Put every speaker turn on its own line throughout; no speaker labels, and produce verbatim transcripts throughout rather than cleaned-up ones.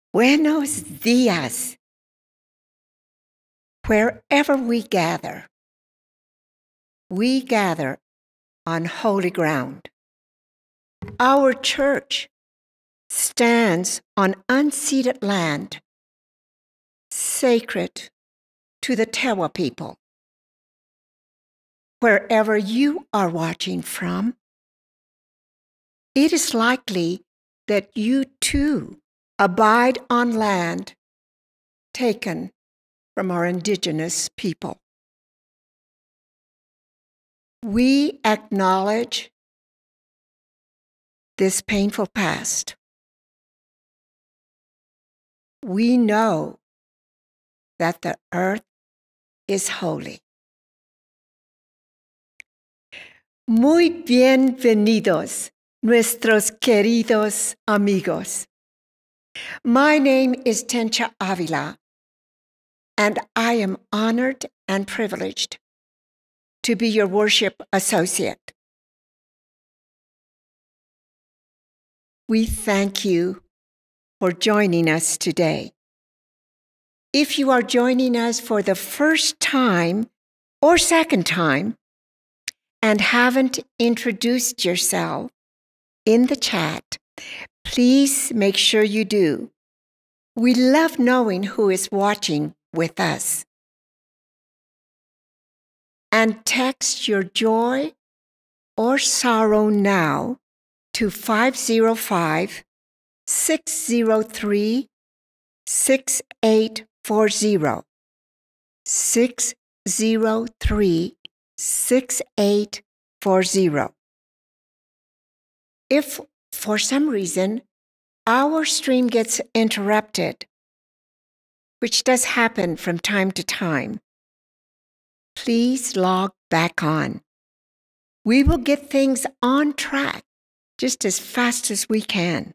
Buenos dias. Wherever we gather, we gather on holy ground. Our church stands on unceded land, sacred to the Thaw people. Wherever you are watching from, it is likely that you too abide on land taken from our indigenous people. We acknowledge this painful past. We know that the earth is holy. Muy bienvenidos, nuestros queridos amigos. My name is Tencha Avila, and I am honored and privileged to be your worship associate. We thank you for joining us today. If you are joining us for the first time or second time and haven't introduced yourself in the chat, please make sure you do. We love knowing who is watching with us. And text your joy or sorrow now to five zero five, six zero three, six eight four zero. six zero three, six eight four zero. If for some reason our stream gets interrupted, which does happen from time to time, please log back on. We will get things on track just as fast as we can.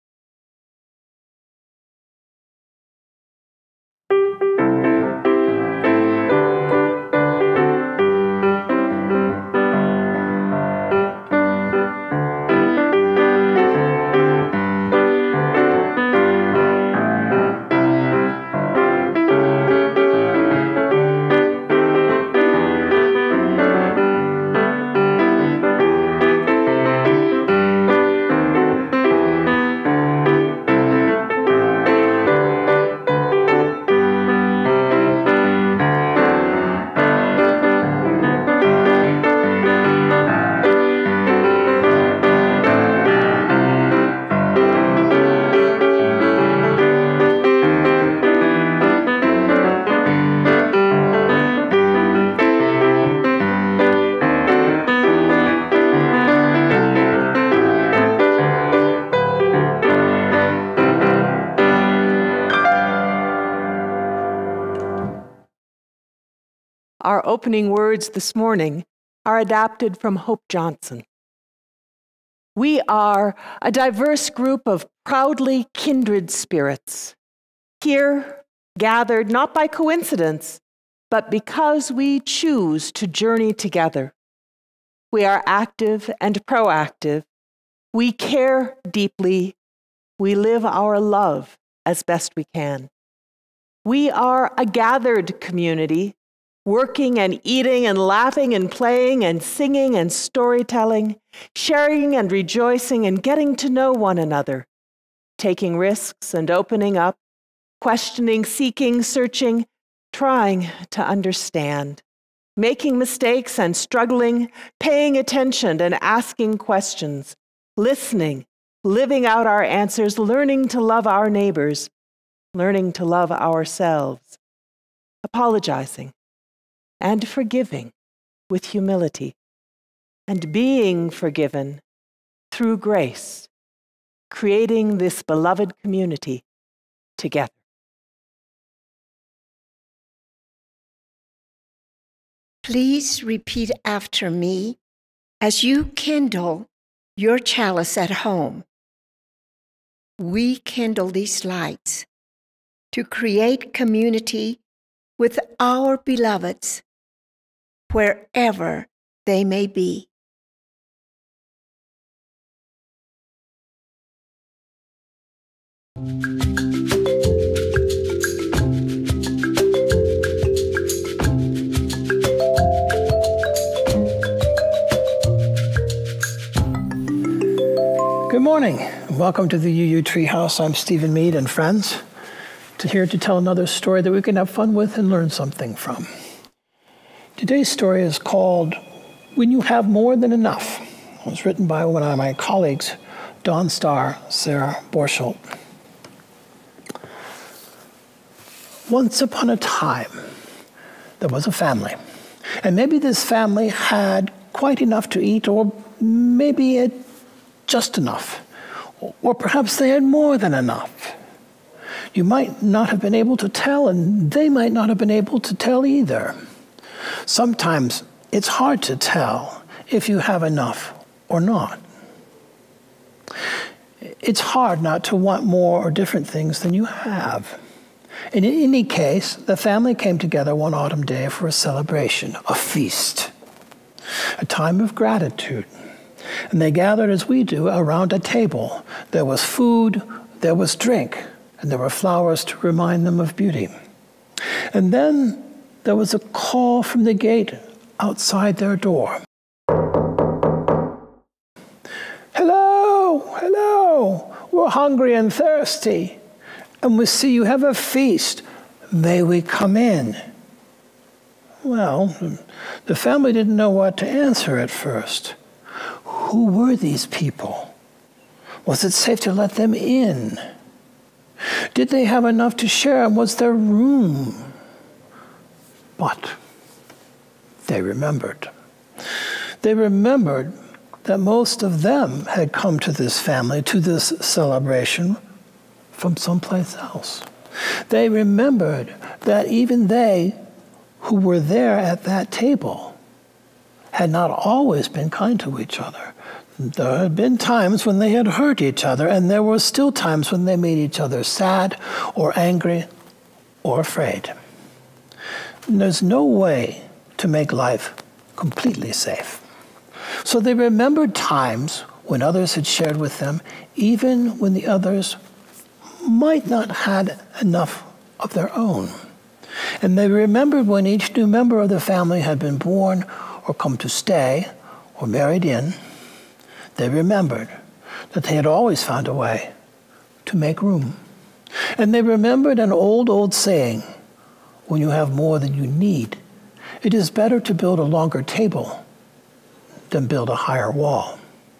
Our opening words this morning are adapted from Hope Johnson. We are a diverse group of proudly kindred spirits, here gathered not by coincidence, but because we choose to journey together. We are active and proactive. We care deeply. We live our love as best we can. We are a gathered community, working and eating and laughing and playing and singing and storytelling, sharing and rejoicing and getting to know one another, taking risks and opening up, questioning, seeking, searching, trying to understand, making mistakes and struggling, paying attention and asking questions, listening, living out our answers, learning to love our neighbors, learning to love ourselves, apologizing, and forgiving with humility, and being forgiven through grace, creating this beloved community together.
Please repeat after me as you kindle your chalice at home. We kindle these lights to create community with our beloveds, wherever they may be.
Welcome to the U U Treehouse. I'm Stephen Mead and friends. To here to tell another story that we can have fun with and learn something from. Today's story is called When You Have More Than Enough. It was written by one of my colleagues, Dawn Star, Sarah Borsholt. Once upon a time, there was a family. And maybe this family had quite enough to eat, or maybe it just enough. Or perhaps they had more than enough. You might not have been able to tell, and they might not have been able to tell either. Sometimes it's hard to tell if you have enough or not. It's hard not to want more or different things than you have. In any case, the family came together one autumn day for a celebration, a feast, a time of gratitude. And they gathered as we do around a table. There was food, there was drink, and there were flowers to remind them of beauty. And then there was a call from the gate outside their door. Hello, hello, we're hungry and thirsty, and we see you have a feast. May we come in? Well, the family didn't know what to answer at first. Who were these people? Was it safe to let them in? Did they have enough to share, and was there room? But they remembered. They remembered that most of them had come to this family, to this celebration, from someplace else. They remembered that even they who were there at that table had not always been kind to each other. There had been times when they had hurt each other, and there were still times when they made each other sad or angry or afraid. And there's no way to make life completely safe. So they remembered times when others had shared with them, even when the others might not have had enough of their own. And they remembered when each new member of the family had been born or come to stay or married in. They remembered that they had always found a way to make room. And they remembered an old, old saying, when you have more than you need, it is better to build a longer table than build a higher wall.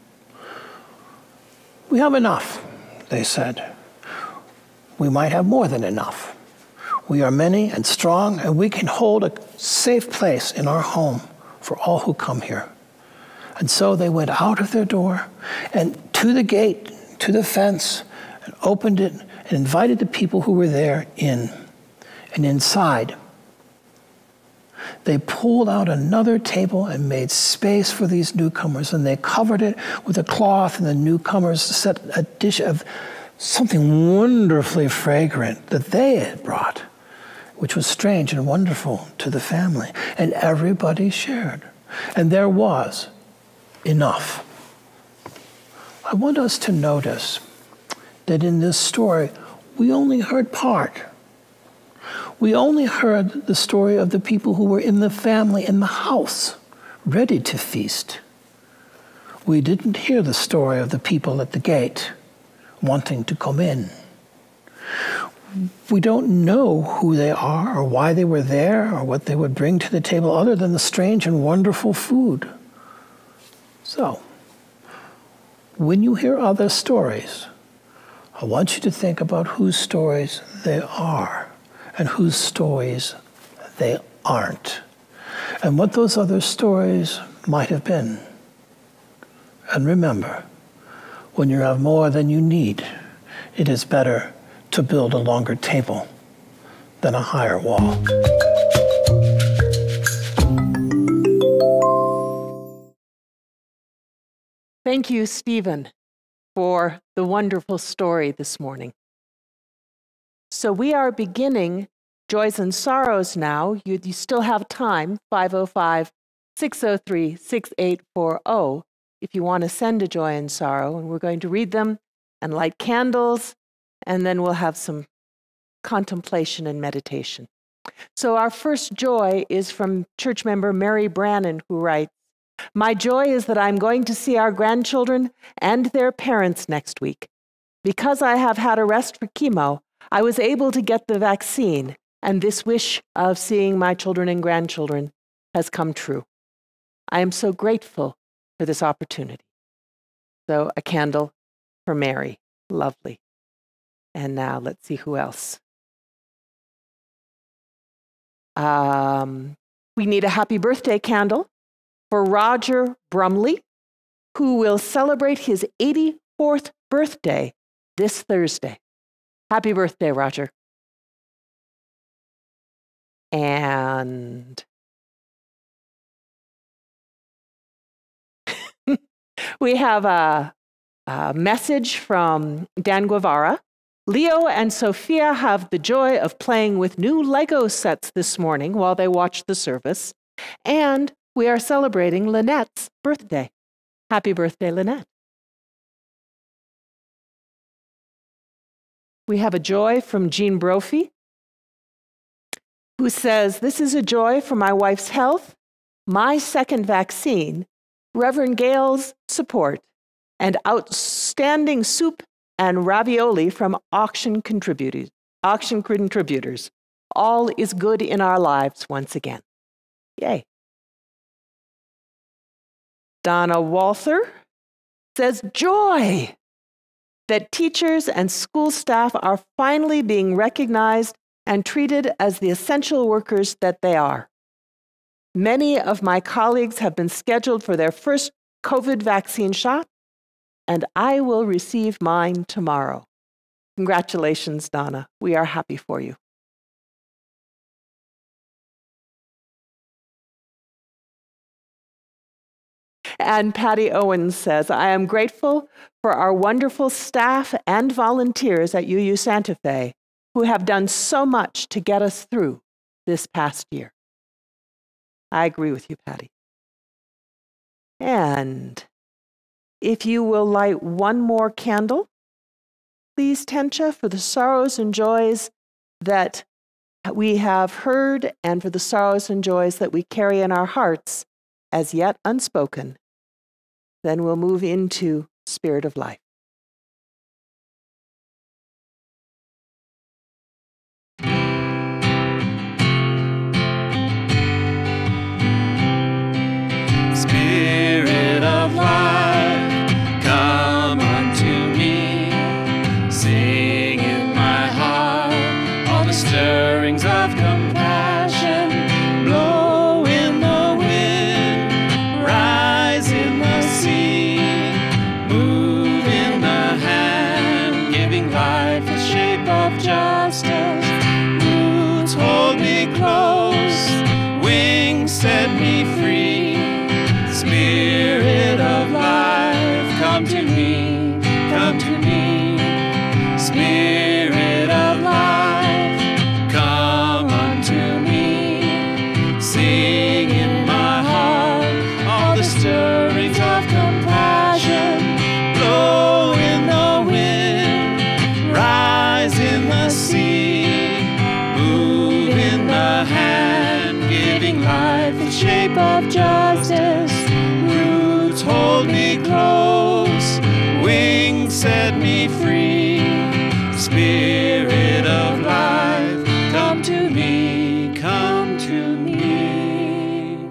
We have enough, they said. We might have more than enough. We are many and strong, and we can hold a safe place in our home for all who come here. And so they went out of their door and to the gate, to the fence, and opened it and invited the people who were there in. And inside, they pulled out another table and made space for these newcomers, and they covered it with a cloth, and the newcomers set a dish of something wonderfully fragrant that they had brought, which was strange and wonderful to the family. And everybody shared. And there was enough. I want us to notice that in this story, we only heard part. We only heard the story of the people who were in the family, in the house, ready to feast. We didn't hear the story of the people at the gate wanting to come in. We don't know who they are or why they were there or what they would bring to the table other than the strange and wonderful food. So, when you hear other stories, I want you to think about whose stories they are and whose stories they aren't, and what those other stories might have been. And remember, when you have more than you need, it is better to build a longer table than a higher wall.
Thank you, Stephen, for the wonderful story this morning. So we are beginning Joys and Sorrows now. You, you still have time, five oh five, six oh three, six eight four oh, if you want to send a joy and sorrow. And we're going to read them and light candles, and then we'll have some contemplation and meditation. So our first joy is from church member Mary Brannon, who writes, "My joy is that I'm going to see our grandchildren and their parents next week. Because I have had a rest for chemo, I was able to get the vaccine, and this wish of seeing my children and grandchildren has come true. I am so grateful for this opportunity. So a candle for Mary. Lovely. And now let's see who else. Um, we need a happy birthday candle for Roger Brumley, who will celebrate his eighty-fourth birthday this Thursday. Happy birthday, Roger. And we have a, a message from Dan Guevara. Leo and Sophia have the joy of playing with new Lego sets this morning while they watch the service. And we are celebrating Lynette's birthday. Happy birthday, Lynette. We have a joy from Jean Brophy, who says, this is a joy for my wife's health, my second vaccine, Rev Gail's support, and outstanding soup and ravioli from auction contributors. Auction contributors. All is good in our lives once again. Yay. Donna Walther says, joy that teachers and school staff are finally being recognized and treated as the essential workers that they are. Many of my colleagues have been scheduled for their first COVID vaccine shot, and I will receive mine tomorrow. Congratulations, Donna. We are happy for you. And Patty Owens says, I am grateful for our wonderful staff and volunteers at U U Santa Fe who have done so much to get us through this past year. I agree with you, Patty. And if you will light one more candle, please, Tencha, for the sorrows and joys that we have heard and for the sorrows and joys that we carry in our hearts as yet unspoken. Then we'll move into Spirit of Life.
Spirit of life, come unto me. Sing in my heart all the stirrings of compassion. Blow in the wind, rise in the sea. Move in the hand, giving life a shape of justice. Roots hold me close, wings set me free. Spirit of life, come to me, come to me. Spirit of life, come unto me. Sing in my heart all the stirrings of compassion. Blow in the wind, rise in the sea. Move in the hand, giving life the shape of justice. Hold me close, wings set me free. Spirit of life, come to me, come to me.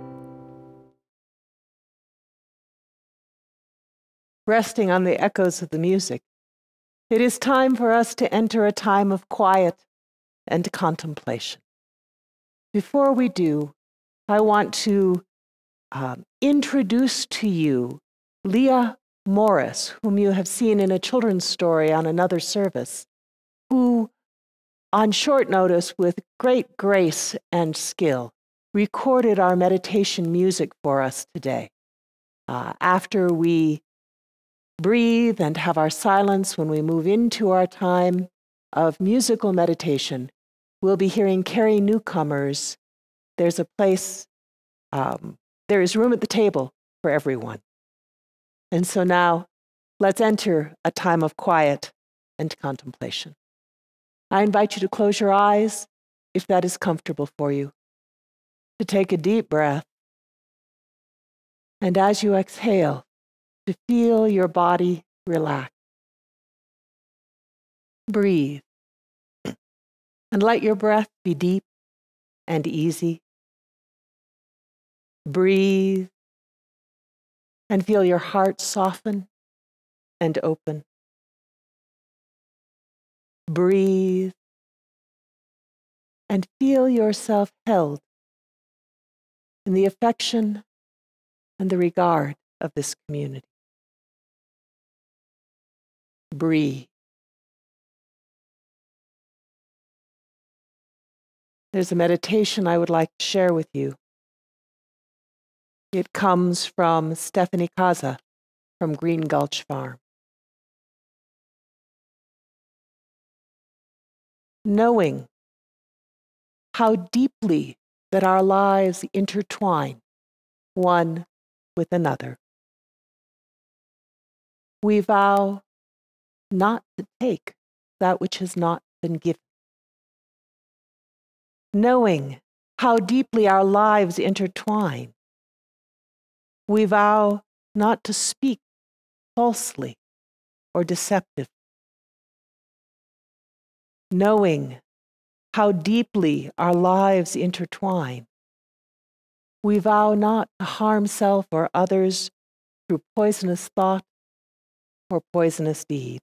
Resting on the echoes of the music, it is time for us to enter a time of quiet and contemplation. Before we do, I want to Um, introduce to you Leah Morris, whom you have seen in a children's story on another service, who, on short notice, with great grace and skill, recorded our meditation music for us today. Uh, after we breathe and have our silence when we move into our time of musical meditation, we'll be hearing Carrie Newcomer's There's a Place um, There is room at the table for everyone. And so now, let's enter a time of quiet and contemplation. I invite you to close your eyes, if that is comfortable for you, to take a deep breath, and as you exhale, to feel your body relax. Breathe. And let your breath be deep and easy. Breathe. And feel your heart soften and open. Breathe. And feel yourself held in the affection and the regard of this community. Breathe. There's a meditation I would like to share with you. It comes from Stephanie Kaza from Green Gulch Farm. Knowing how deeply that our lives intertwine one with another, we vow not to take that which has not been given. Knowing how deeply our lives intertwine, we vow not to speak falsely or deceptively. Knowing how deeply our lives intertwine, we vow not to harm self or others through poisonous thought or poisonous deed.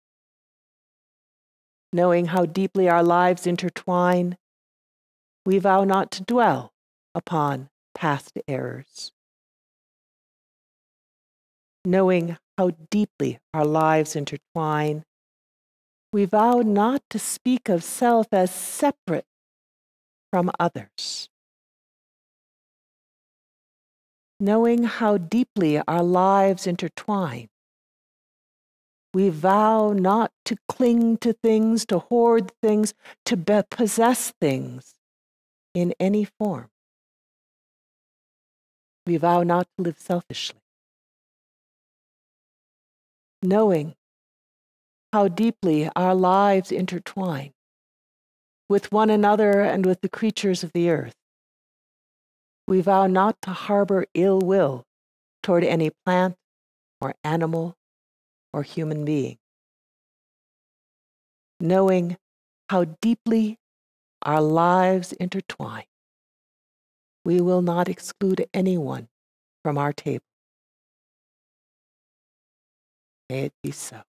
Knowing how deeply our lives intertwine, we vow not to dwell upon past errors. Knowing how deeply our lives intertwine, we vow not to speak of self as separate from others. Knowing how deeply our lives intertwine, we vow not to cling to things, to hoard things, to be- possess things in any form. We vow not to live selfishly. Knowing how deeply our lives intertwine with one another and with the creatures of the earth, we vow not to harbor ill will toward any plant or animal or human being. Knowing how deeply our lives intertwine, we will not exclude anyone from our table. May it be so.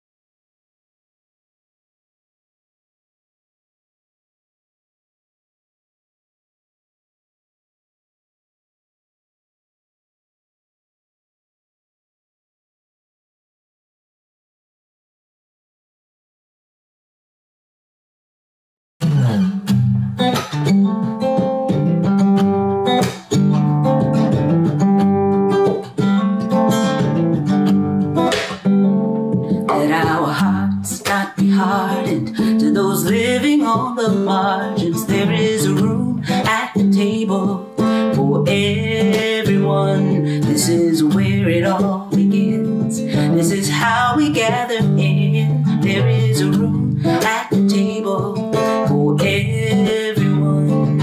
Let our hearts not be hardened to those living on the margins. There is a room at the table for everyone. This is where it all begins. This is how we gather in. There is a room at the table for everyone.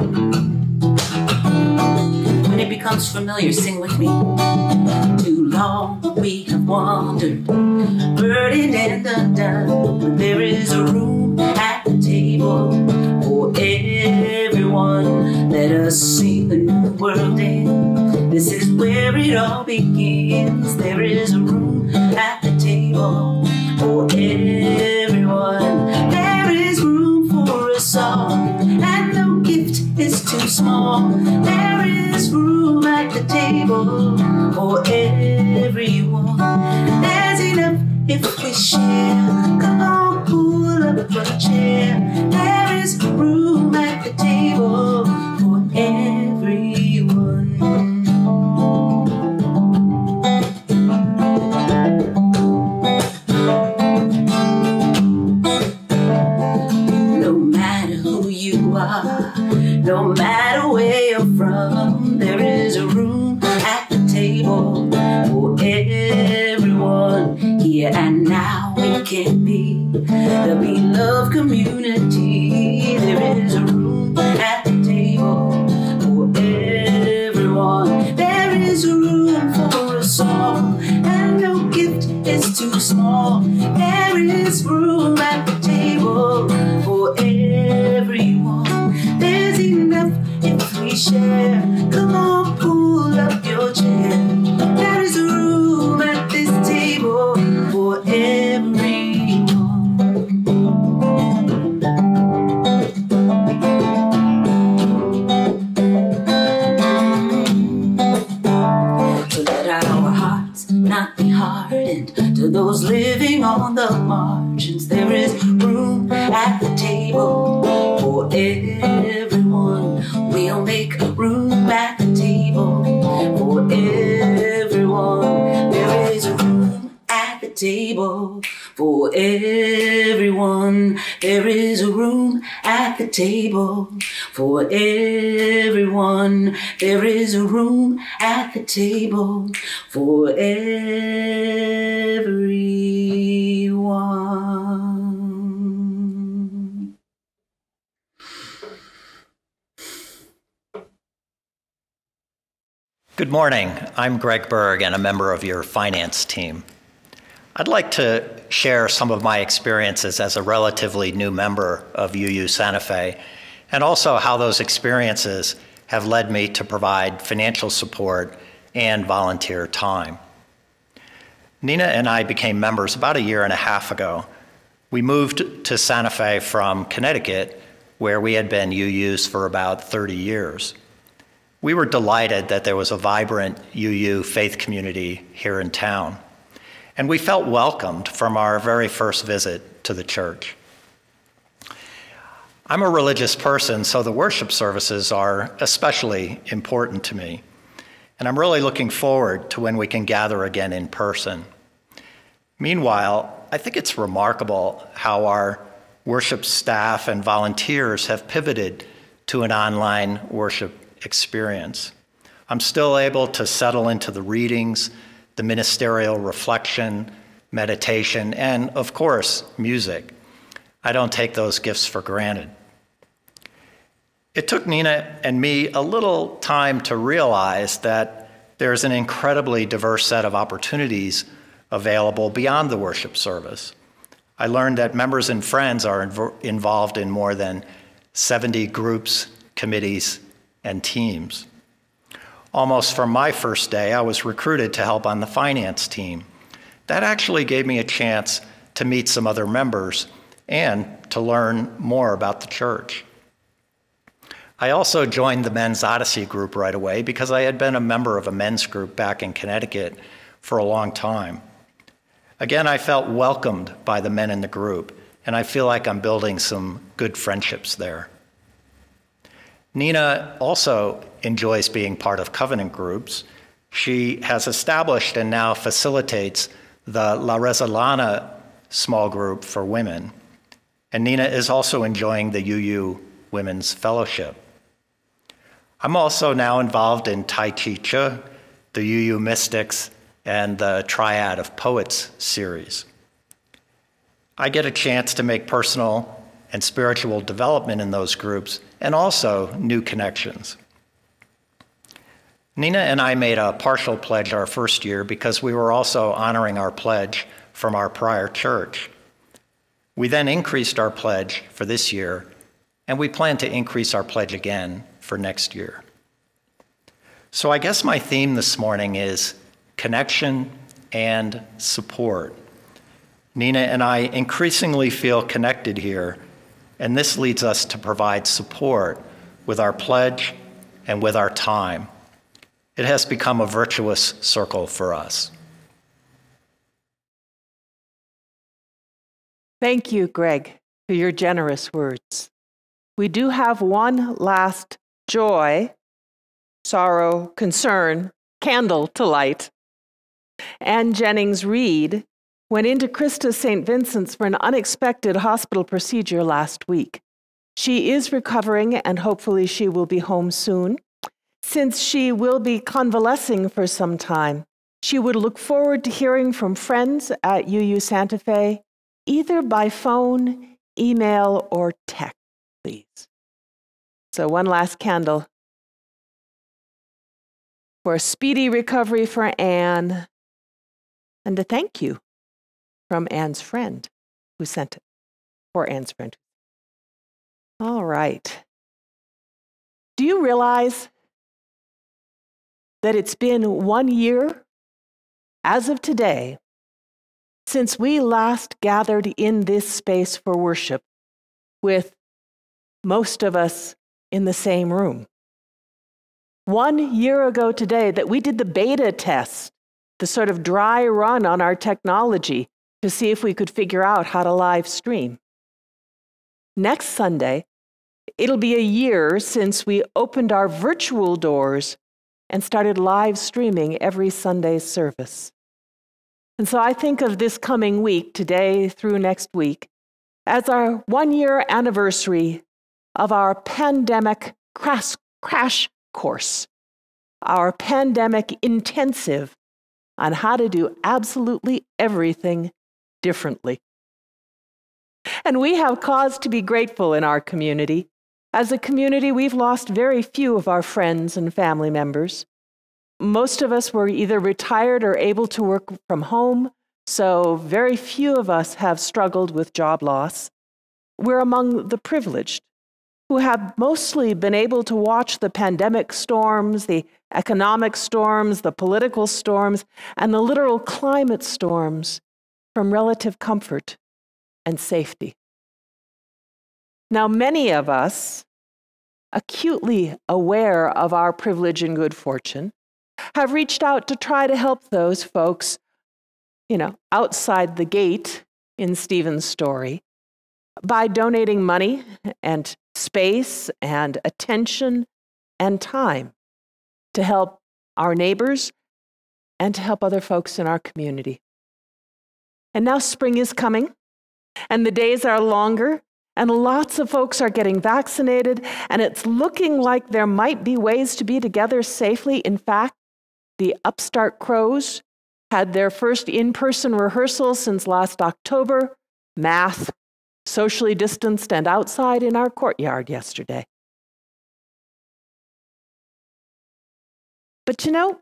When it becomes familiar, sing with me. Too long we have wandered, burdened and undone. But there is a room at the table for everyone. Let us sing a new world in. This is where it all begins. There is a room at the table for everyone. There is room for us all, and no gift is too small. There is room at the table for everyone. There's enough if we share. Come on, pull up a chair. There is room at the table for everyone. No matter who you are, no matter where you're from, there is a room at the table for everyone. Here and now we can be the beloved community. There is a room at the table for everyone. There is a room for us all, and no gift is too small. There is room at the table for everyone. There's enough if we share. Come on, pull up your chair. There is room at this table for everyone. So let our hearts not be hardened. To those living on the margins, there is room at the table for everyone. We'll make room at the table for everyone. There is room at the table for everyone. There is a room at the table for everyone. There is a room at the table for everyone.
Good morning. I'm Greg Berg and a member of your finance team. I'd like to share some of my experiences as a relatively new member of U U Santa Fe, and also how those experiences have led me to provide financial support and volunteer time. Nina and I became members about a year and a half ago. We moved to Santa Fe from Connecticut, where we had been U Us for about thirty years. We were delighted that there was a vibrant U U faith community here in town, and we felt welcomed from our very first visit to the church. I'm a religious person, so the worship services are especially important to me, and I'm really looking forward to when we can gather again in person. Meanwhile, I think it's remarkable how our worship staff and volunteers have pivoted to an online worship experience. I'm still able to settle into the readings, the ministerial reflection, meditation, and of course, music. I don't take those gifts for granted. It took Nina and me a little time to realize that there's an incredibly diverse set of opportunities available beyond the worship service. I learned that members and friends are inv- involved in more than seventy groups, committees, and teams. Almost from my first day, I was recruited to help on the finance team. That actually gave me a chance to meet some other members and to learn more about the church. I also joined the Men's Odyssey group right away because I had been a member of a men's group back in Connecticut for a long time. Again, I felt welcomed by the men in the group, and I feel like I'm building some good friendships there. Nina also enjoys being part of covenant groups. She has established and now facilitates the La Resolana small group for women. And Nina is also enjoying the U U Women's Fellowship. I'm also now involved in Tai Chi Chu, the U U Mystics, and the Triad of Poets series. I get a chance to make personal and spiritual development in those groups, and also new connections. Nina and I made a partial pledge our first year because we were also honoring our pledge from our prior church. We then increased our pledge for this year, and we plan to increase our pledge again for next year. So I guess my theme this morning is connection and support. Nina and I increasingly feel connected here, and this leads us to provide support with our pledge and with our time. It has become a virtuous circle for us.
Thank you, Greg, for your generous words. We do have one last joy, sorrow, concern, candle to light. Anne Jennings-Reid went into Christus Saint Vincent's for an unexpected hospital procedure last week. She is recovering, and hopefully she will be home soon. Since she will be convalescing for some time, she would look forward to hearing from friends at U U Santa Fe, either by phone, email, or text, please. So one last candle for a speedy recovery for Anne, and a thank you from Anne's friend who sent it, for Anne's friend. All right. Do you realize that it's been one year, as of today, since we last gathered in this space for worship with most of us in the same room? One year ago today that we did the beta test, the sort of dry run on our technology to see if we could figure out how to live stream. Next Sunday, it'll be a year since we opened our virtual doors and started live streaming every Sunday's service. And so I think of this coming week, today through next week, as our one-year anniversary of our pandemic crash, crash course, our pandemic intensive on how to do absolutely everything differently. And we have cause to be grateful in our community. As a community, we've lost very few of our friends and family members. Most of us were either retired or able to work from home, so very few of us have struggled with job loss. We're among the privileged, who have mostly been able to watch the pandemic storms, the economic storms, the political storms, and the literal climate storms from relative comfort and safety. Now, many of us, acutely aware of our privilege and good fortune, have reached out to try to help those folks, you know, outside the gate in Stephen's story by donating money and space and attention and time to help our neighbors and to help other folks in our community. And now spring is coming, and the days are longer, and lots of folks are getting vaccinated, and it's looking like there might be ways to be together safely. In fact, the Upstart Crows had their first in-person rehearsal since last October, math, socially distanced and outside in our courtyard yesterday. But you know,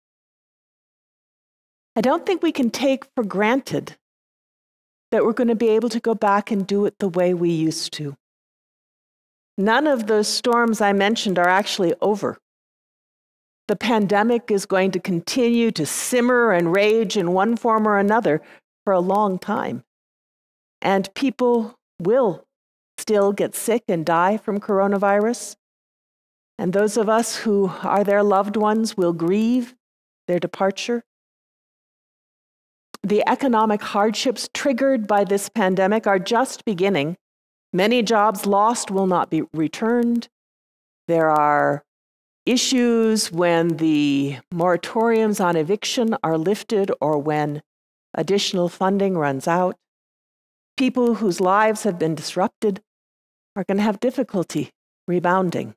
I don't think we can take for granted that we're going to be able to go back and do it the way we used to. None of those storms I mentioned are actually over. The pandemic is going to continue to simmer and rage in one form or another for a long time. And people will still get sick and die from coronavirus. And those of us who are their loved ones will grieve their departure. The economic hardships triggered by this pandemic are just beginning. Many jobs lost will not be returned. There are issues when the moratoriums on eviction are lifted or when additional funding runs out. People whose lives have been disrupted are going to have difficulty rebounding.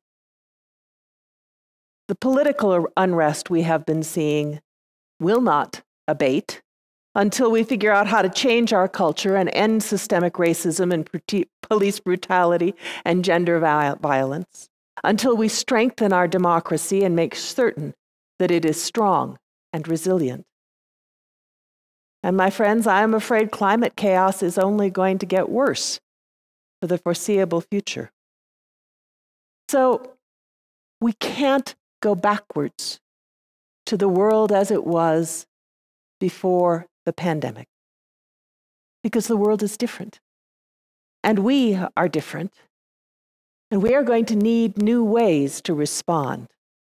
The political unrest we have been seeing will not abate until we figure out how to change our culture and end systemic racism and police brutality and gender violence, until we strengthen our democracy and make certain that it is strong and resilient. And my friends, I am afraid climate chaos is only going to get worse for the foreseeable future. So we can't go backwards to the world as it was before the pandemic, because the world is different, and we are different, and we are going to need new ways to respond.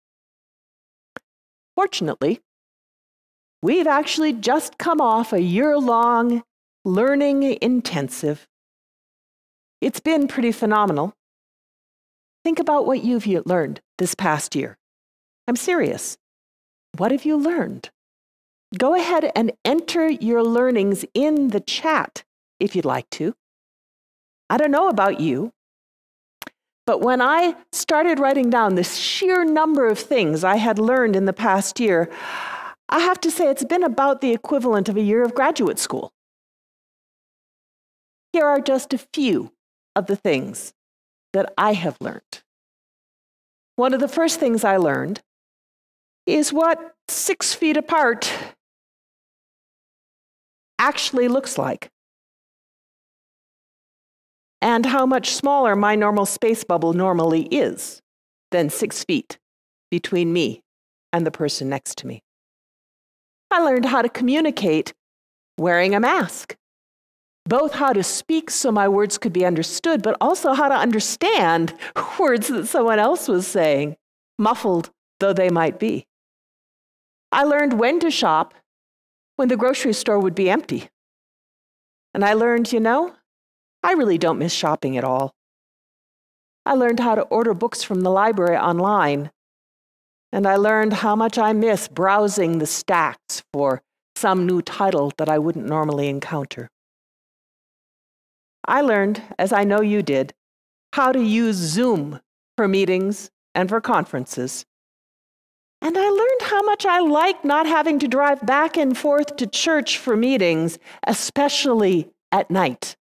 Fortunately, we've actually just come off a year-long learning intensive. It's been pretty phenomenal. Think about what you've learned this past year. I'm serious. What have you learned? Go ahead and enter your learnings in the chat if you'd like to. I don't know about you, but when I started writing down the sheer number of things I had learned in the past year, I have to say it's been about the equivalent of a year of graduate school. Here are just a few of the things that I have learned. One of the first things I learned is what six feet apart actually looks like. And and how much smaller my normal space bubble normally is than six feet between me and the person next to me. I learned how to communicate wearing a mask, both how to speak so my words could be understood, but also how to understand words that someone else was saying, muffled though they might be. I learned when to shop when the grocery store would be empty. And I learned, you know, I really don't miss shopping at all. I learned how to order books from the library online. And I learned how much I miss browsing the stacks for some new title that I wouldn't normally encounter. I learned, as I know you did, how to use Zoom for meetings and for conferences. And I learned how much I like not having to drive back and forth to church for meetings, especially at night.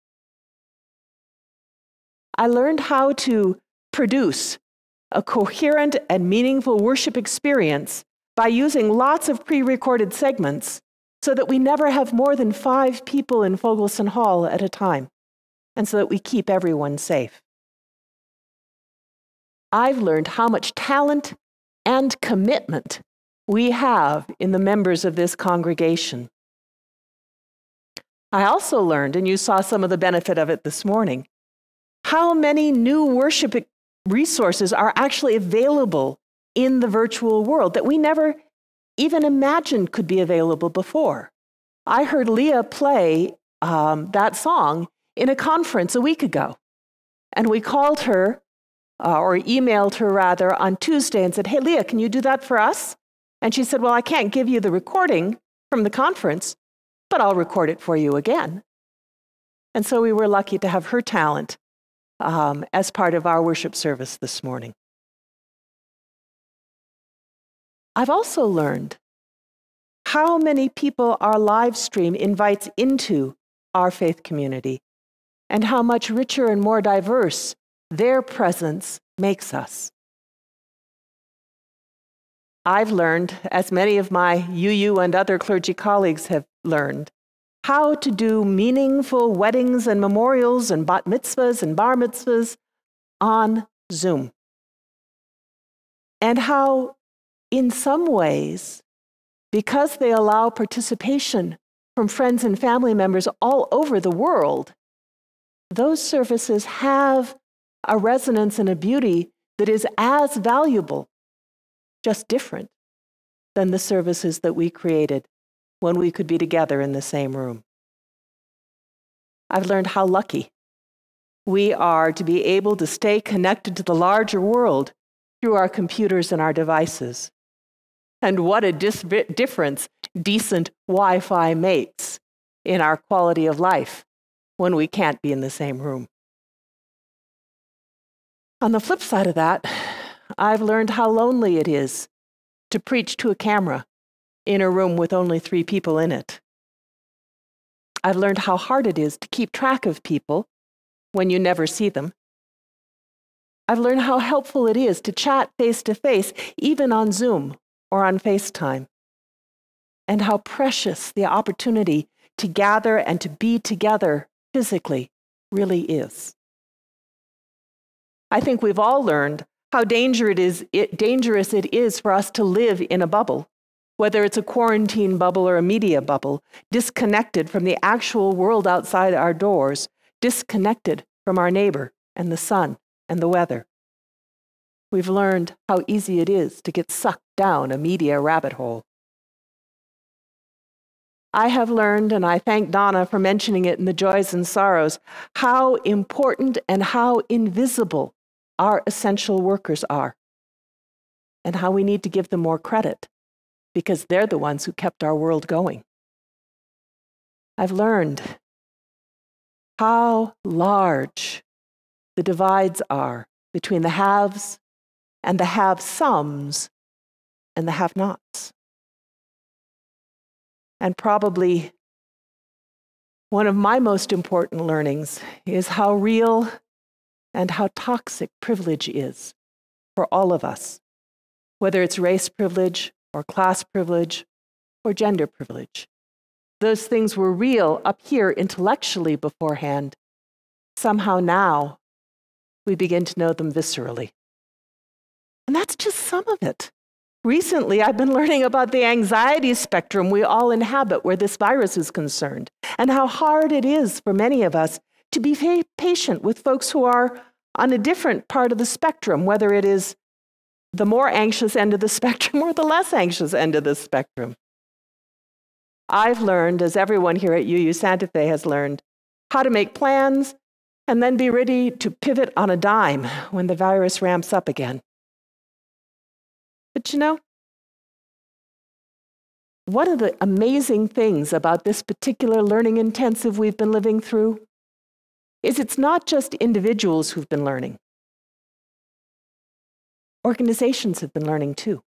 I learned how to produce a coherent and meaningful worship experience by using lots of pre-recorded segments so that we never have more than five people in Fogelson Hall at a time, and so that we keep everyone safe. I've learned how much talent and commitment we have in the members of this congregation. I also learned, and you saw some of the benefit of it this morning, how many new worship resources are actually available in the virtual world that we never even imagined could be available before. I heard Leah play um, that song in a conference a week ago, and we called her, uh, or emailed her rather, on Tuesday and said, "Hey, Leah, can you do that for us?" And she said, "Well, I can't give you the recording from the conference, but I'll record it for you again." And so we were lucky to have her talent um, as part of our worship service this morning. I've also learned how many people our live stream invites into our faith community and how much richer and more diverse their presence makes us. I've learned, as many of my U U and other clergy colleagues have learned, how to do meaningful weddings and memorials and bat mitzvahs and bar mitzvahs on Zoom. And how, in some ways, because they allow participation from friends and family members all over the world, those services have a resonance and a beauty that is as valuable, just different, than the services that we created when we could be together in the same room. I've learned how lucky we are to be able to stay connected to the larger world through our computers and our devices. And what a dis- difference decent Wi-Fi makes in our quality of life when we can't be in the same room. On the flip side of that, I've learned how lonely it is to preach to a camera in a room with only three people in it. I've learned how hard it is to keep track of people when you never see them. I've learned how helpful it is to chat face-to-face, even on Zoom or on FaceTime, and how precious the opportunity to gather and to be together physically really is. I think we've all learned how danger it is, it, dangerous it is for us to live in a bubble, whether it's a quarantine bubble or a media bubble, disconnected from the actual world outside our doors, disconnected from our neighbor and the sun and the weather. We've learned how easy it is to get sucked down a media rabbit hole. I have learned, and I thank Donna for mentioning it in the Joys and Sorrows, how important and how invisible our essential workers are, and how we need to give them more credit, because they're the ones who kept our world going. I've learned how large the divides are between the haves and the have-somes and the have-nots. And probably one of my most important learnings is how real and how toxic privilege is for all of us, whether it's race privilege or class privilege or gender privilege. Those things were real up here intellectually beforehand. somehow now we begin to know them viscerally. And that's just some of it. Recently, I've been learning about the anxiety spectrum we all inhabit where this virus is concerned, and how hard it is for many of us to be patient with folks who are on a different part of the spectrum, whether it is the more anxious end of the spectrum or the less anxious end of the spectrum. I've learned, as everyone here at U U Santa Fe has learned, how to make plans and then be ready to pivot on a dime when the virus ramps up again. But you know, one of the amazing things about this particular learning intensive we've been living through is it's not just individuals who've been learning. Organizations have been learning too.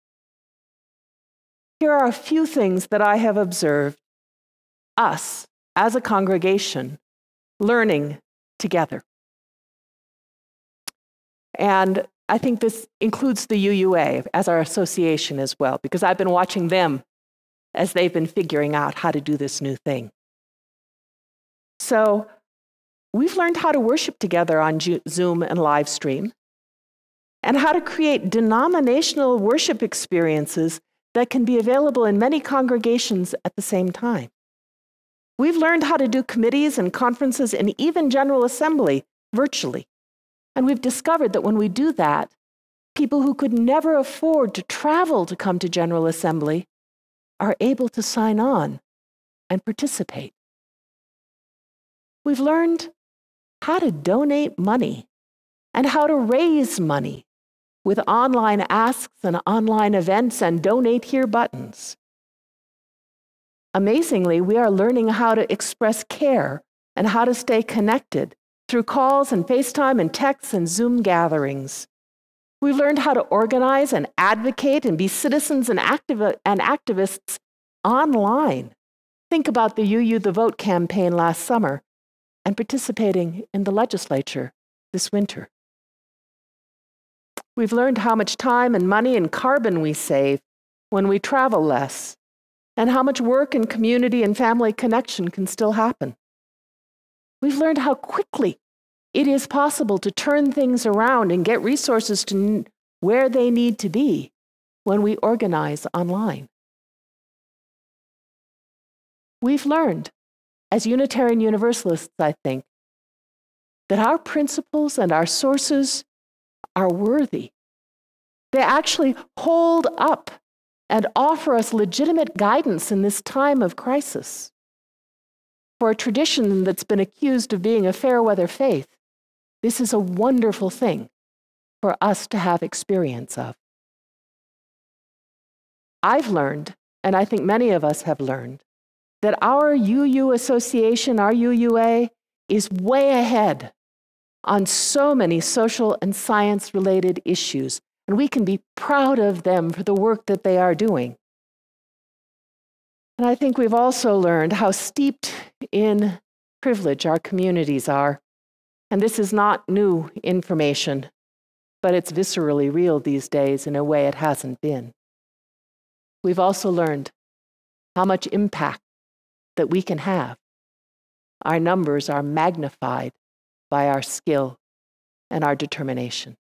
Here are a few things that I have observed us, as a congregation, learning together. And I think this includes the U U A as our association as well, because I've been watching them as they've been figuring out how to do this new thing. So we've learned how to worship together on Zoom and live stream, and how to create denominational worship experiences that can be available in many congregations at the same time. We've learned how to do committees and conferences and even General Assembly virtually. And we've discovered that when we do that, people who could never afford to travel to come to General Assembly are able to sign on and participate. We've learned how to donate money and how to raise money with online asks and online events and donate here buttons. Amazingly, we are learning how to express care and how to stay connected through calls and FaceTime and texts and Zoom gatherings. We've learned how to organize and advocate and be citizens and, activi- and activists online. Think about the U U The Vote campaign last summer and participating in the legislature this winter. We've learned how much time and money and carbon we save when we travel less, and how much work and community and family connection can still happen. We've learned how quickly it is possible to turn things around and get resources to where they need to be when we organize online. We've learned, as Unitarian Universalists, I think, that our principles and our sources are worthy. They actually hold up and offer us legitimate guidance in this time of crisis. For a tradition that's been accused of being a fair weather faith, this is a wonderful thing for us to have experience of. I've learned, and I think many of us have learned, that our U U association, our U U A, is way ahead on so many social and science-related issues, and we can be proud of them for the work that they are doing. And I think we've also learned how steeped in privilege our communities are. And this is not new information, but it's viscerally real these days in a way it hasn't been. We've also learned how much impact that we can have. Our numbers are magnified by our skill and our determination.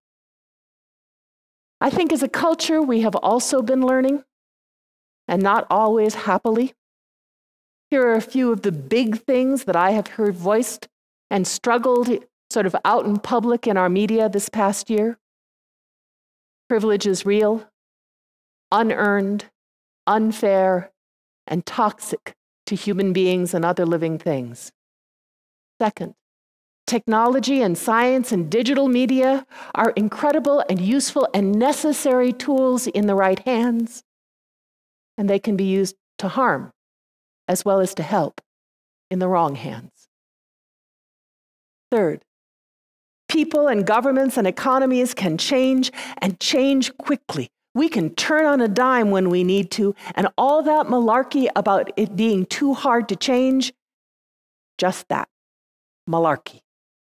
I think as a culture, we have also been learning, and not always happily. Here are a few of the big things that I have heard voiced and struggled sort of out in public in our media this past year. Privilege is real, unearned, unfair, and toxic to human beings and other living things. Second, technology and science and digital media are incredible and useful and necessary tools in the right hands, and they can be used to harm as well as to help in the wrong hands. Third, people and governments and economies can change and change quickly. We can turn on a dime when we need to, and all that malarkey about it being too hard to change, just that, malarkey.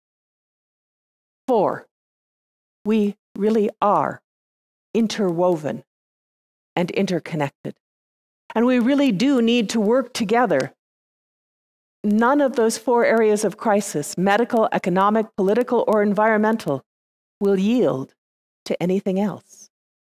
Four, we really are interwoven and interconnected. And we really do need to work together none of those four areas of crisis, medical, economic, political, or environmental, will yield to anything else.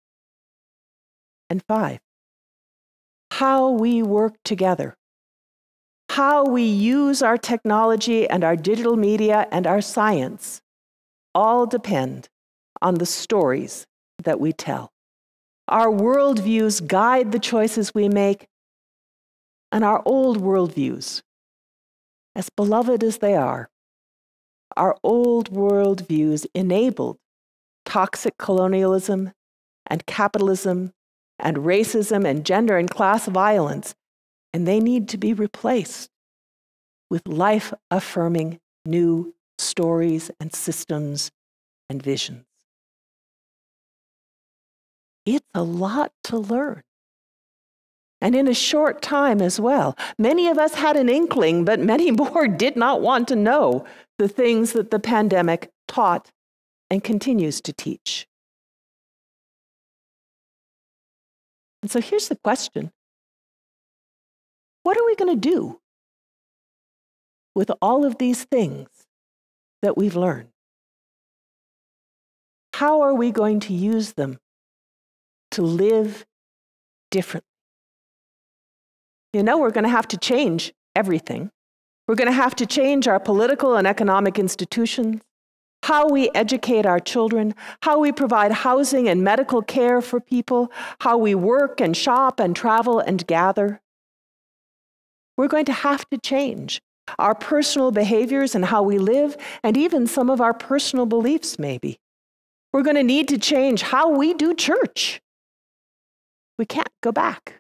And five, how we work together, how we use our technology and our digital media and our science all depend on the stories that we tell. Our worldviews guide the choices we make, and our old worldviews, as beloved as they are, our old worldviews enabled toxic colonialism and capitalism and racism and gender and class violence, and they need to be replaced with life-affirming new stories and systems and visions. It's a lot to learn. And in a short time as well. Many of us had an inkling, but many more did not want to know the things that the pandemic taught and continues to teach. And so here's the question. What are we going to do with all of these things that we've learned? How are we going to use them to live differently? You know, we're going to have to change everything. We're going to have to change our political and economic institutions, how we educate our children, how we provide housing and medical care for people, how we work and shop and travel and gather. We're going to have to change our personal behaviors and how we live, and even some of our personal beliefs, maybe. We're going to need to change how we do church. We can't go back.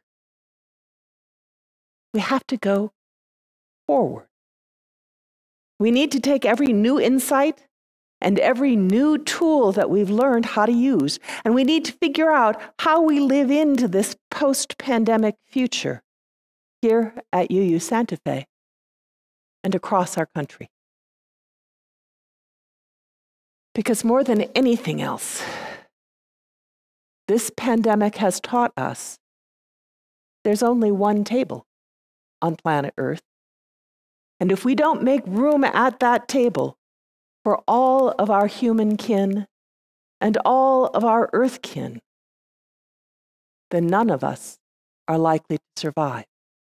We have to go forward. We need to take every new insight and every new tool that we've learned how to use, and we need to figure out how we live into this post-pandemic future here at U U Santa Fe and across our country. Because more than anything else, this pandemic has taught us there's only one table on planet Earth. And if we don't make room at that table for all of our human kin and all of our earth kin, then none of us are likely to survive.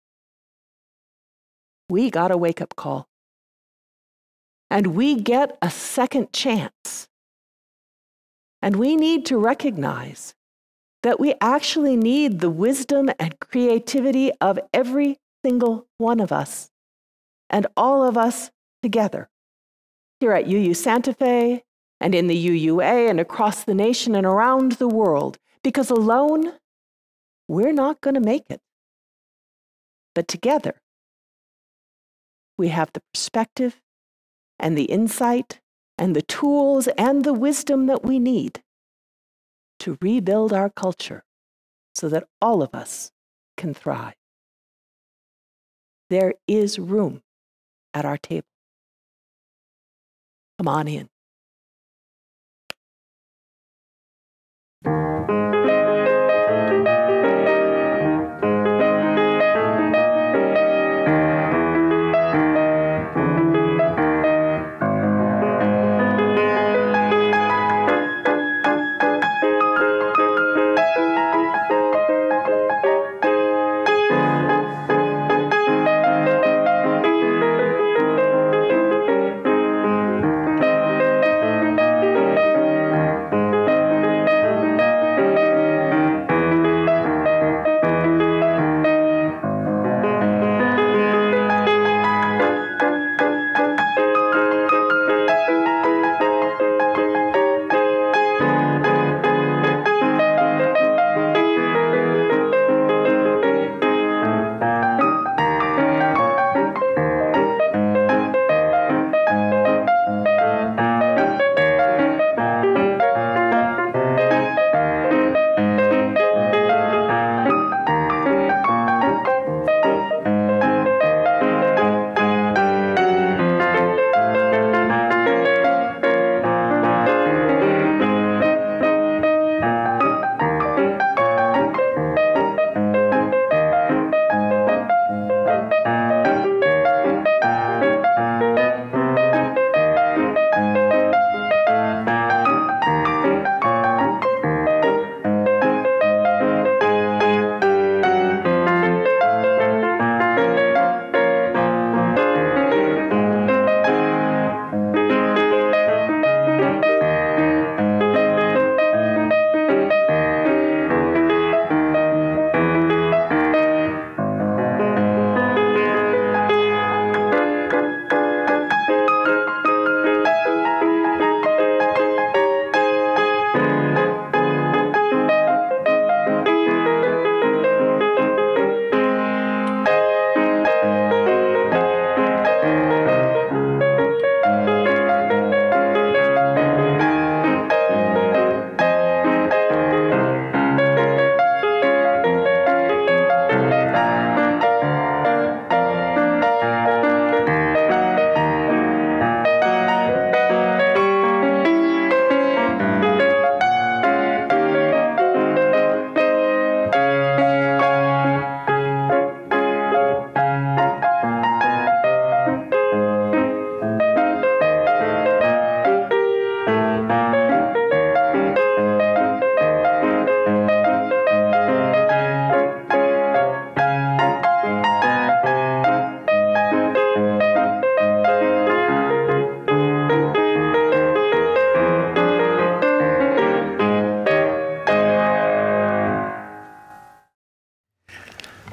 We got a wake-up call. And we get a second chance. And we need to recognize that we actually need the wisdom and creativity of every single one of us, and all of us together, here at U U Santa Fe, and in the U U A, and across the nation and around the world, because alone, we're not going to make it. But together, we have the perspective and the insight and the tools and the wisdom that we need to rebuild our culture so that all of us can thrive. There is room at our table. Come on in.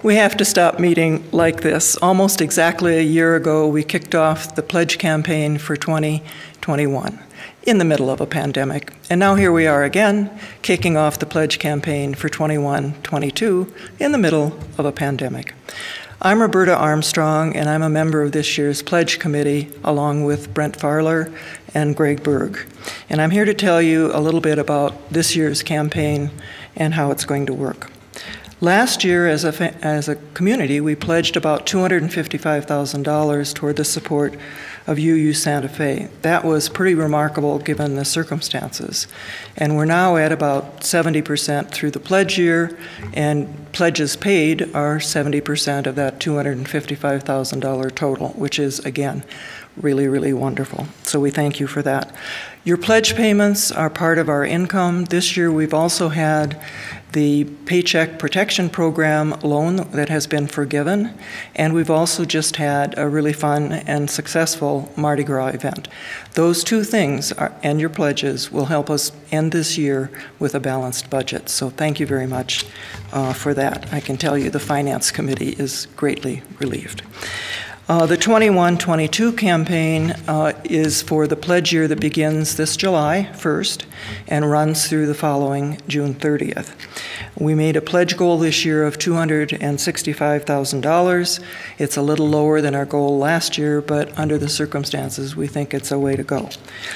We have to stop meeting like this. Almost exactly a year ago, we kicked off the pledge campaign for twenty twenty-one in the middle of a pandemic. And now here we are again, kicking off the pledge campaign for twenty-one twenty-two in the middle of a pandemic. I'm Roberta Armstrong, and I'm a member of this year's Pledge Committee, along with Brent Farler and Greg Berg. And I'm here to tell you a little bit about this year's campaign and how it's going to work. Last year, as a, as a community, we pledged about two hundred fifty-five thousand dollars toward the support of U U Santa Fe. That was pretty remarkable given the circumstances. And we're now at about seventy percent through the pledge year, and pledges paid are seventy percent of that two hundred fifty-five thousand dollars total, which is, again, really, really wonderful. So we thank you for that. Your pledge payments are part of our income. This year we've also had the Paycheck Protection Program loan that has been forgiven, and we've also just had a really fun and successful Mardi Gras event. Those two things are, and your pledges will help us end this year with a balanced budget. So thank you very much uh, for that. I can tell you the Finance Committee is greatly relieved. Uh, the twenty-one twenty-two campaign uh, is for the pledge year that begins this July first and runs through the following June thirtieth. We made a pledge goal this year of two hundred sixty-five thousand dollars. It's a little lower than our goal last year, but under the circumstances, we think it's a way to go.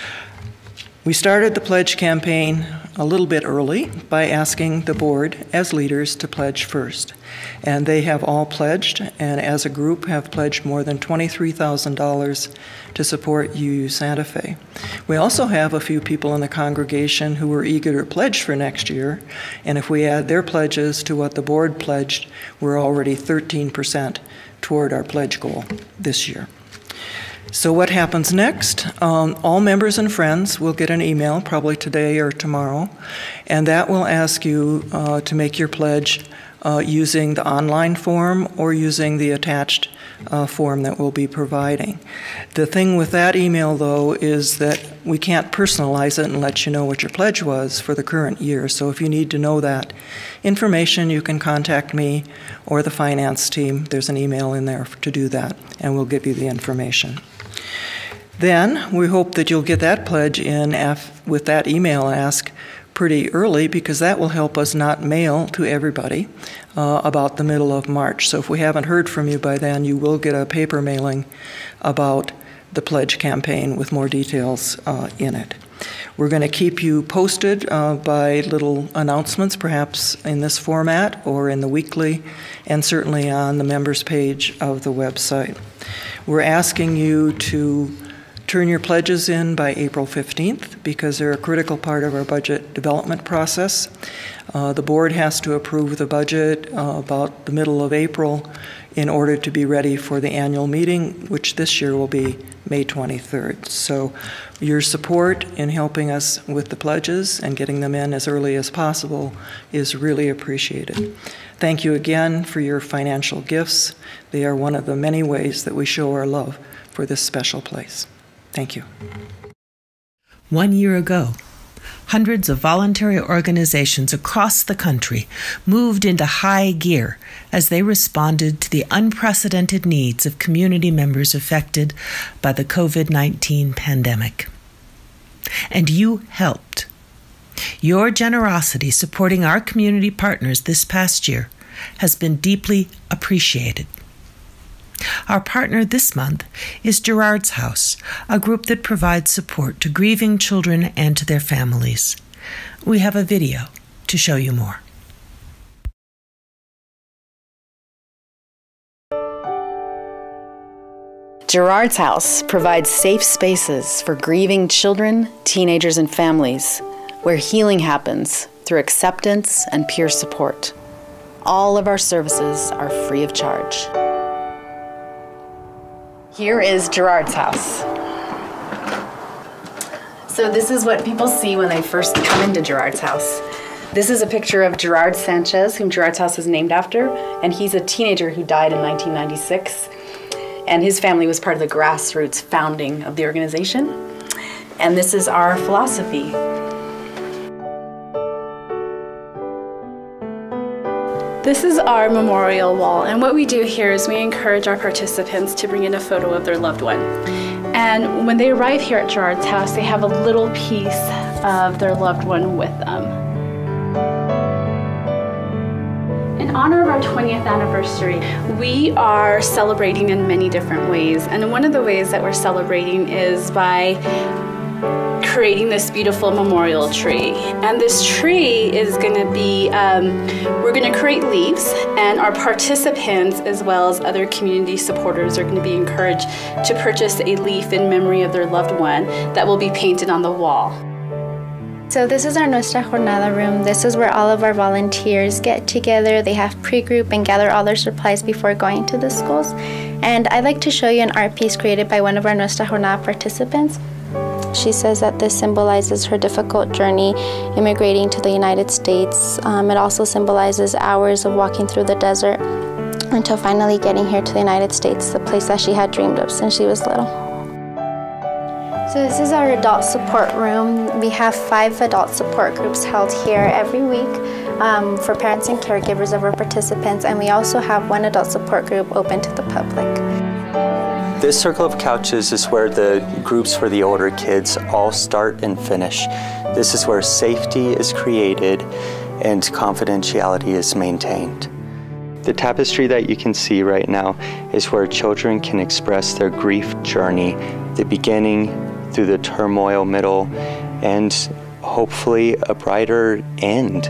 We started the pledge campaign a little bit early by asking the board as leaders to pledge first. And they have all pledged, and as a group have pledged more than twenty-three thousand dollars to support U U Santa Fe. We also have a few people in the congregation who are eager to pledge for next year, and if we add their pledges to what the board pledged, we're already thirteen percent toward our pledge goal this year. So what happens next? Um, all members and friends will get an email, probably today or tomorrow, and that will ask you uh, to make your pledge uh, using the online form or using the attached uh, form that we'll be providing. The thing with that email, though, is that we can't personalize it and let you know what your pledge was for the current year. So if you need to know that information, you can contact me or the finance team. There's an email in there to do that, and we'll give you the information. Then we hope that you'll get that pledge in af with that email ask pretty early, because that will help us not mail to everybody uh, about the middle of March. So if we haven't heard from you by then, you will get a paper mailing about the pledge campaign with more details uh, in it. We're going to keep you posted uh, by little announcements, perhaps in this format or in the weekly, and certainly on the members page of the website. We're asking you to turn your pledges in by April fifteenth, because they're a critical part of our budget development process. Uh, the board has to approve the budget uh, about the middle of April in order to be ready for the annual meeting, which this year will be May twenty-third. So your support in helping us with the pledges and getting them in as early as possible is really appreciated. Thank you again for your financial gifts. They are one of the many ways that we show our love for this special place. Thank you.
One year ago, hundreds of voluntary organizations across the country moved into high gear as they responded to the unprecedented needs of community members affected by the COVID nineteen pandemic. And you helped. Your generosity supporting our community partners this past year has been deeply appreciated. Our partner this month is Gerard's House, a group that provides support to grieving children and to their families. We have a video to show you more.
Gerard's House provides safe spaces for grieving children, teenagers, and families, where healing happens through acceptance and peer support. All of our services are free of charge. Here is Gerard's house. So this is what people see when they first come into Gerard's house. This is a picture of Gerard Sanchez, whom Gerard's house is named after, and he's a teenager who died in nineteen ninety-six. And his family was part of the grassroots founding of the organization. And this is our philosophy.
The
This is our memorial wall, and what we do here is we encourage our participants to bring in a photo of their loved one. And when they arrive here at Gerard's house, they have a little piece of their loved one with them. In honor of our twentieth anniversary, we are celebrating in many different ways. And one of the ways that we're celebrating is by creating this beautiful memorial tree. And this tree is going to be, um, we're going to create leaves, and our participants as well as other community supporters are going to be encouraged to purchase a leaf in memory of their loved one that will be painted on the wall.
So this is our Nuestra Jornada room. This is where all of our volunteers get together. They have pre-group and gather all their supplies before going to the schools. And I'd like to show you an art piece created by one of our Nuestra Jornada participants. She says that this symbolizes her difficult journey immigrating to the United States. Um, it also symbolizes hours of walking through the desert until finally getting here to the United States, the place that she had dreamed of since she was little. So this is our adult support room. We have five adult support groups held here every week um, for parents and caregivers of our participants, and we also have one adult support group open to the public.
This circle of couches is where the groups for the older kids all start and finish. This is where safety is created and confidentiality is maintained. The tapestry that you can see right now is where children can express their grief journey, the beginning through the turmoil middle, and hopefully a brighter end.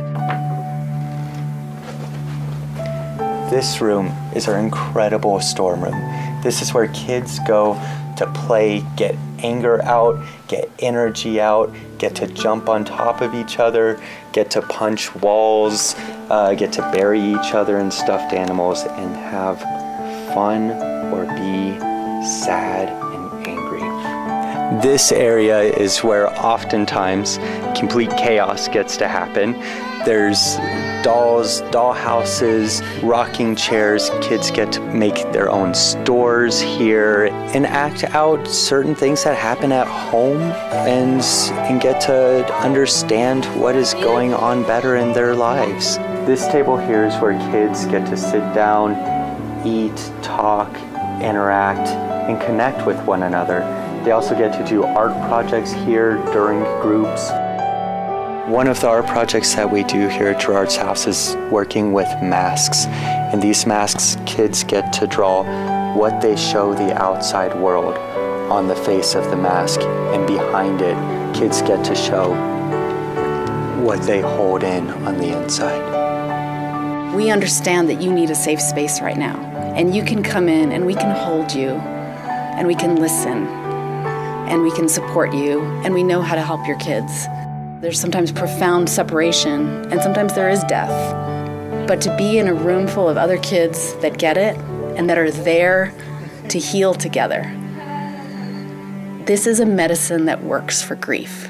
This room is our incredible storm room. This is where kids go to play, get anger out, get energy out, get to jump on top of each other, get to punch walls, uh, get to bury each other in stuffed animals, and have fun or be sad and angry. This area is where oftentimes complete chaos gets to happen. There's dolls, doll houses, rocking chairs. Kids get to make their own stores here and act out certain things that happen at home and, and get to understand what is going on better in their lives. This table here is where kids get to sit down, eat, talk, interact, and connect with one another. They also get to do art projects here during groups. One of the art projects that we do here at Gerard's house is working with masks. And these masks, kids get to draw what they show the outside world on the face of the mask. And behind it, kids get to show what they hold in on the inside.
We understand that you need a safe space right now. And you can come in and we can hold you and we can listen and we can support you and we know how to help your kids. There's sometimes profound separation, and sometimes there is death. But to be in a room full of other kids that get it and that are there to heal together, this is a medicine that works for grief.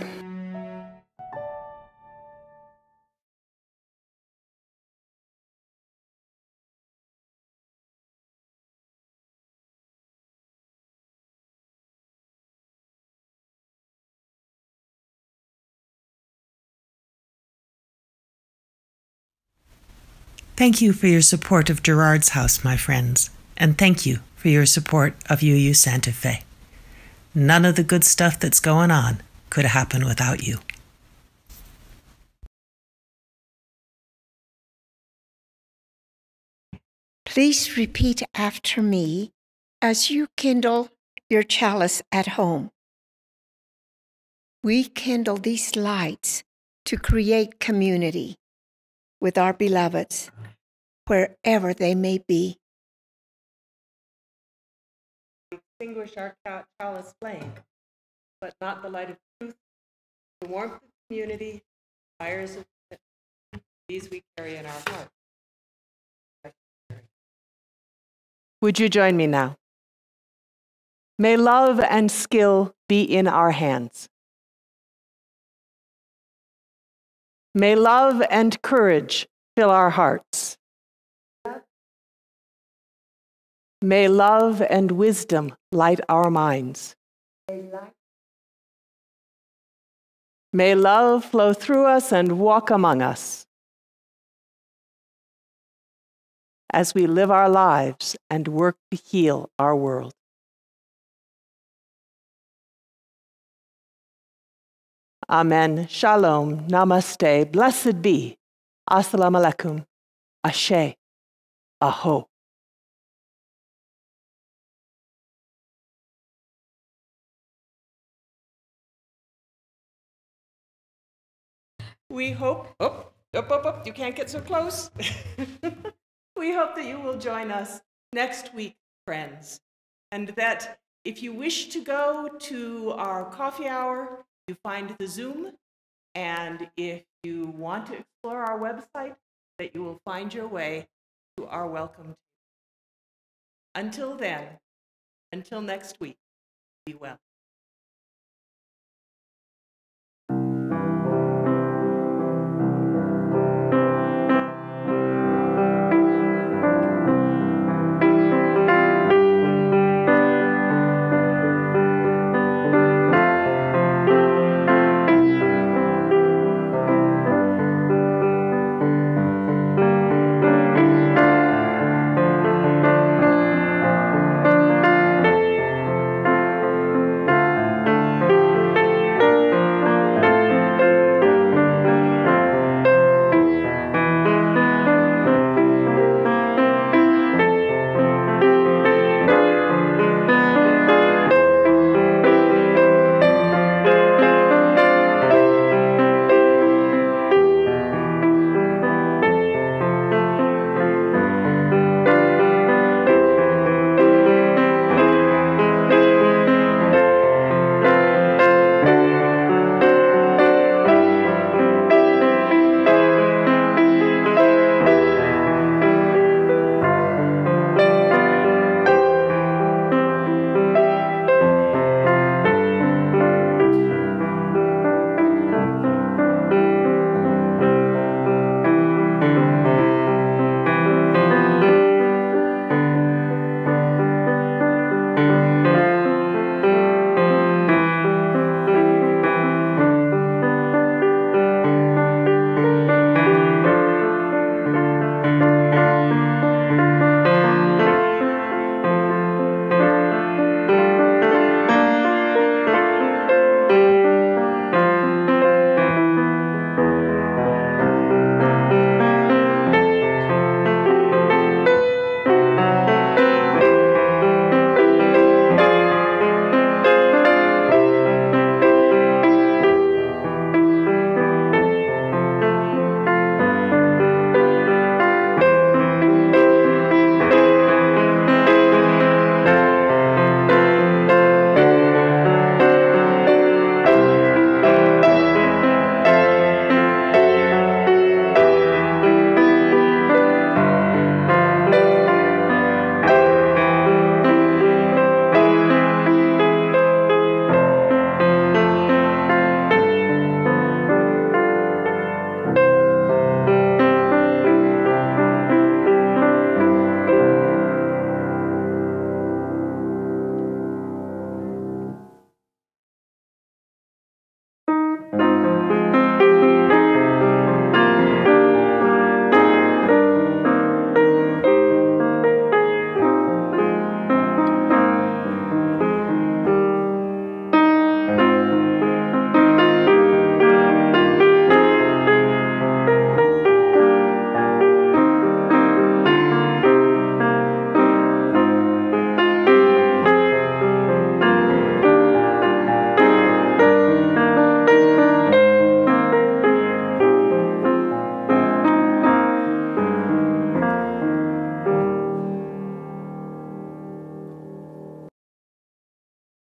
Thank you for your support of Gerard's house, my friends, and thank you for your support of U U Santa Fe. None of the good stuff that's going on could happen without you.
Please repeat after me as you kindle your chalice at home. We kindle these lights to create community with our beloveds, wherever they may be.
Extinguish our chalice flame, but not the light of truth, the warmth of community, fires of commitment. These we carry in our hearts. Would you join me now? May love and skill be in our hands. May love and courage fill our hearts. May love and wisdom light our minds. May love flow through us and walk among us. as we live our lives and work to heal our world. Amen. Shalom. Namaste. Blessed be. Assalamu alaikum. Ashe. Aho. We hope, oh, up, up, up, you can't get so close. We hope that you will join us next week, friends, and that if you wish to go to our coffee hour, you find the Zoom, and if you want to explore our website, that you will find your way to our welcome table. Until then, until next week, be well.